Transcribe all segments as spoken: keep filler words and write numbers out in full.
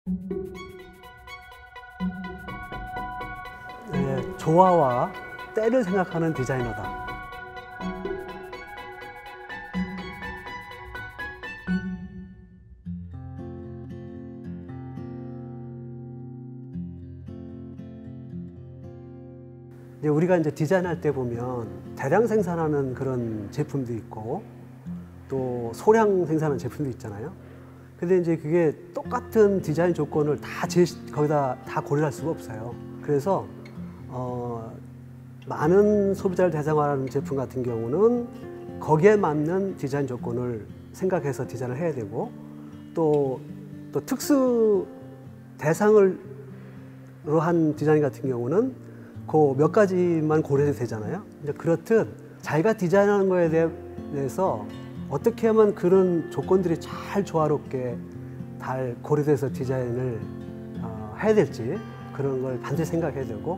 네, 조화와 때를 생각하는 디자이너다. 이제 우리가 이제 디자인할 때 보면 대량 생산하는 그런 제품도 있고 또 소량 생산하는 제품도 있잖아요. 근데 이제 그게 똑같은 디자인 조건을 다 제, 거기다 다 고려할 수가 없어요. 그래서 어, 많은 소비자를 대상으로 하는 제품 같은 경우는 거기에 맞는 디자인 조건을 생각해서 디자인을 해야 되고 또, 또 특수 대상으로 한 디자인 같은 경우는 그 몇 가지만 고려해도 되잖아요. 이제 그렇듯 자기가 디자인하는 거에 대해서 어떻게 하면 그런 조건들이 잘 조화롭게 잘 고려돼서 디자인을 어, 해야 될지 그런 걸 반드시 생각해야 되고,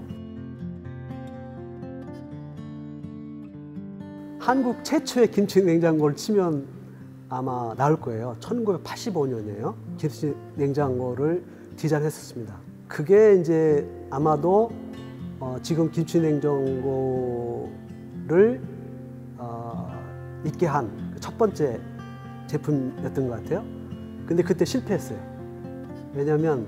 한국 최초의 김치 냉장고를 치면 아마 나올 거예요. 천구백팔십오 년이에요. 김치 냉장고를 디자인했었습니다. 그게 이제 아마도 어, 지금 김치 냉장고를 어, 있게 한 첫 번째 제품이었던 것 같아요. 근데 그때 실패했어요. 왜냐하면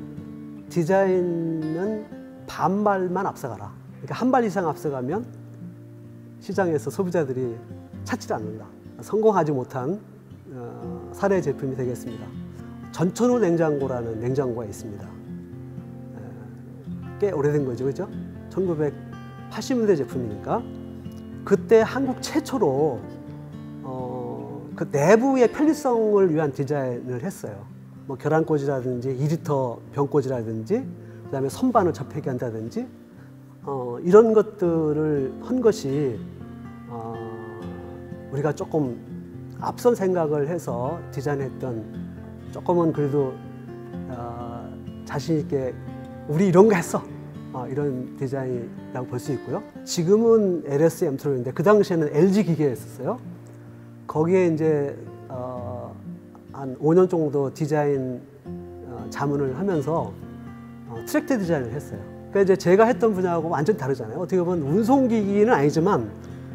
디자인은 반발만 앞서가라. 그러니까 한 발 이상 앞서가면 시장에서 소비자들이 찾지 않는다. 성공하지 못한 어, 사례 제품이 되겠습니다. 전천후 냉장고라는 냉장고가 있습니다. 에, 꽤 오래된 거죠, 그죠? 천구백팔십 년대 제품이니까 그때 한국 최초로 어, 그 내부의 편리성을 위한 디자인을 했어요. 뭐 계란꽂이라든지 이 리터 병꽂이라든지 그다음에 선반을 접히게 한다든지 어, 이런 것들을 한 것이 어, 우리가 조금 앞선 생각을 해서 디자인했던 조금은 그래도 어, 자신 있게 우리 이런 거 했어 어, 이런 디자인이라고 볼 수 있고요. 지금은 엘에스 엠트론인데 그 당시에는 엘지 기계였었어요. 거기에 이제 어, 한 오 년 정도 디자인 어, 자문을 하면서 어, 트랙터 디자인을 했어요. 그러니까 이제 제가 했던 분야하고 완전 다르잖아요. 어떻게 보면 운송기기는 아니지만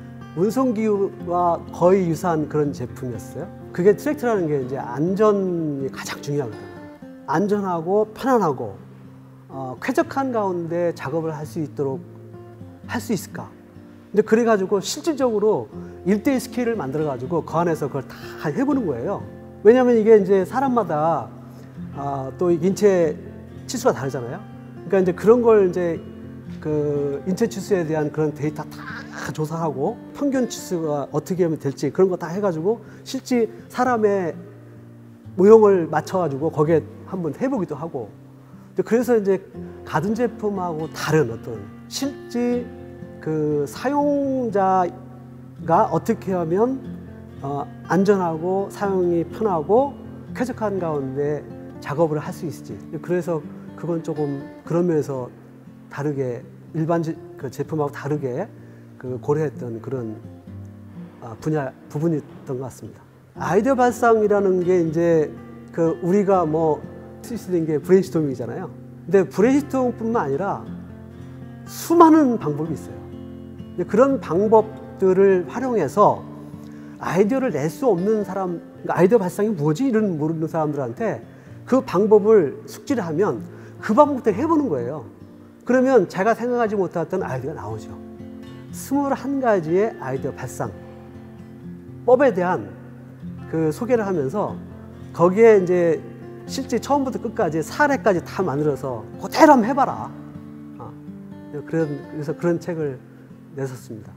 운송기와 거의 유사한 그런 제품이었어요. 그게 트랙터라는 게 이제 안전이 가장 중요하거든요. 안전하고 편안하고 어, 쾌적한 가운데 작업을 할 수 있도록 할 수 있을까? 근데 그래가지고 실질적으로 일대일 스케일을 만들어가지고 그 안에서 그걸 다 해보는 거예요. 왜냐하면 이게 이제 사람마다 어, 또 인체 치수가 다르잖아요. 그러니까 이제 그런 걸 이제 그 인체 치수에 대한 그런 데이터 다 조사하고 평균 치수가 어떻게 하면 될지 그런 거 다 해가지고 실제 사람의 모형을 맞춰가지고 거기에 한번 해보기도 하고. 그래서 이제 가전제품하고 다른 어떤 실제 그 사용자가 어떻게 하면 어, 안전하고 사용이 편하고 쾌적한 가운데 작업을 할 수 있을지. 그래서 그건 조금 그런 면에서 다르게 일반 제, 그 제품하고 다르게 그 고려했던 그런 어, 분야 부분이었던 것 같습니다. 아이디어 발상이라는 게 이제 그 우리가 뭐 쓸 수 있는 게 브레인스토밍이잖아요. 근데 브레인스토밍뿐만 아니라 수많은 방법이 있어요. 그런 방법들을 활용해서 아이디어를 낼 수 없는 사람, 그러니까 아이디어 발상이 뭐지? 이런 모르는 사람들한테 그 방법을 숙지를 하면 그 방법대로 해보는 거예요. 그러면 제가 생각하지 못했던 아이디어가 나오죠. 스물한 가지의 아이디어 발상 법에 대한 그 소개를 하면서 거기에 이제 실제 처음부터 끝까지 사례까지 다 만들어서 그대로 한번 해봐라. 어. 그런, 그래서 그런 책을 냈었습니다.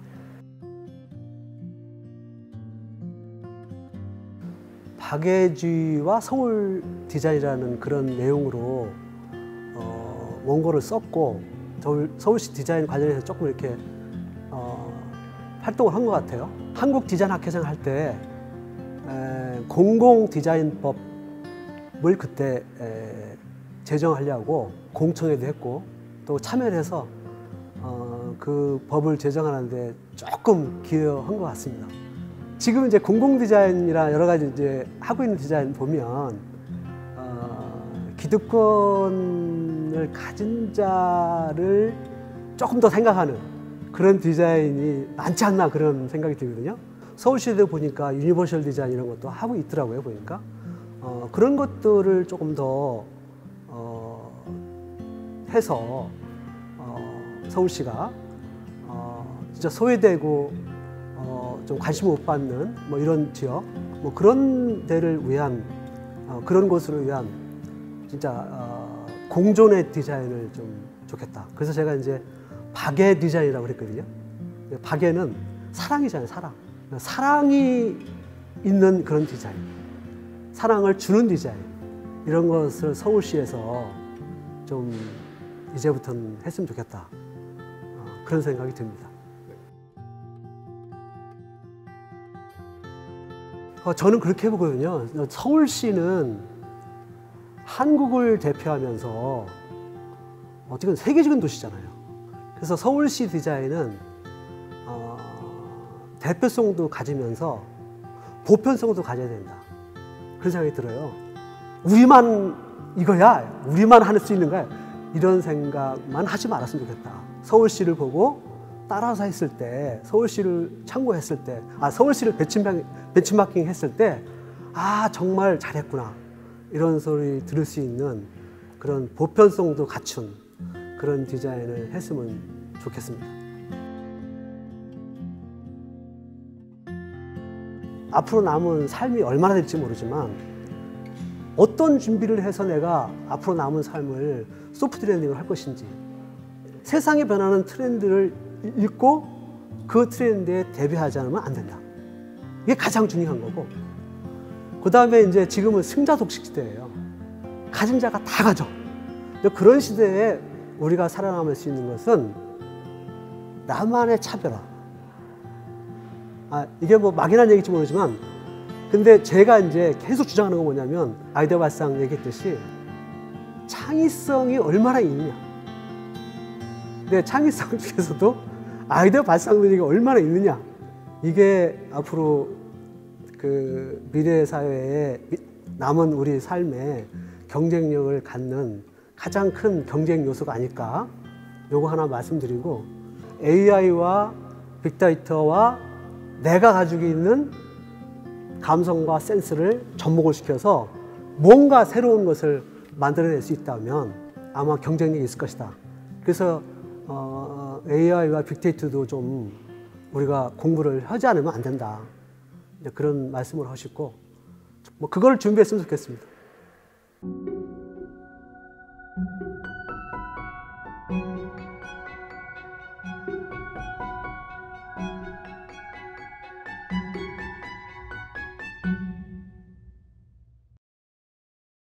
박예주와 서울 디자인이라는 그런 내용으로 어, 원고를 썼고 서울, 서울시 디자인 관련해서 조금 이렇게 어, 활동을 한 것 같아요. 한국 디자인 학회장 할 때 공공 디자인법을 그때 에, 제정하려고 공청회도 했고 또 참여를 해서 어, 그 법을 제정하는데 조금 기여한 것 같습니다. 지금 이제 공공 디자인이나 여러 가지 이제 하고 있는 디자인 보면 어, 기득권을 가진 자를 조금 더 생각하는 그런 디자인이 많지 않나 그런 생각이 들거든요. 서울시대 보니까 유니버셜 디자인 이런 것도 하고 있더라고요. 보니까 어, 그런 것들을 조금 더 어, 해서 어, 서울시가 어, 진짜 소외되고 어, 좀 관심 못 받는 뭐 이런 지역 뭐 그런 데를 위한 어, 그런 곳으로 위한 진짜 어, 공존의 디자인을 좀 좋겠다. 그래서 제가 이제 박애 디자인이라고 그랬거든요. 박애는 사랑이잖아요. 사랑. 사랑이 있는 그런 디자인, 사랑을 주는 디자인, 이런 것을 서울시에서 좀 이제부터는 했으면 좋겠다. 어, 그런 생각이 듭니다. 어, 저는 그렇게 보거든요. 서울시는 한국을 대표하면서 어쨌든 세계적인 도시잖아요. 그래서 서울시 디자인은 어, 대표성도 가지면서 보편성도 가져야 된다. 그런 생각이 들어요. 우리만 이거야, 우리만 할 수 있는 거야, 이런 생각만 하지 말았으면 좋겠다. 서울시를 보고 따라서 했을 때, 서울시를 참고했을 때, 아 서울시를 벤치마킹, 벤치마킹 했을 때, 아 정말 잘했구나, 이런 소리 들을 수 있는 그런 보편성도 갖춘 그런 디자인을 했으면 좋겠습니다. 앞으로 남은 삶이 얼마나 될지 모르지만 어떤 준비를 해서 내가 앞으로 남은 삶을 소프트 랜딩을 할 것인지, 세상에 변하는 트렌드를 읽고 그 트렌드에 대비하지 않으면 안 된다. 이게 가장 중요한 거고, 그 다음에 이제 지금은 승자 독식 시대예요. 가진 자가 다 가져. 그런 시대에 우리가 살아남을 수 있는 것은 나만의 차별화. 아, 이게 뭐 막연한 얘기일지 모르지만, 근데 제가 이제 계속 주장하는 건 뭐냐면, 아이디어 발상 얘기했듯이 창의성이 얼마나 있느냐. 근데 창의성 중에서도 아이디어 발상력이 얼마나 있느냐. 이게 앞으로 그 미래 사회에 남은 우리 삶의 경쟁력을 갖는 가장 큰 경쟁 요소가 아닐까. 요거 하나 말씀드리고, 에이아이와 빅데이터와 내가 가지고 있는 감성과 센스를 접목을 시켜서 뭔가 새로운 것을 만들어낼 수 있다면 아마 경쟁력이 있을 것이다. 그래서 어, 에이아이와 빅데이터도 좀 우리가 공부를 하지 않으면 안 된다. 그런 말씀을 하시고, 뭐 그걸 준비했으면 좋겠습니다.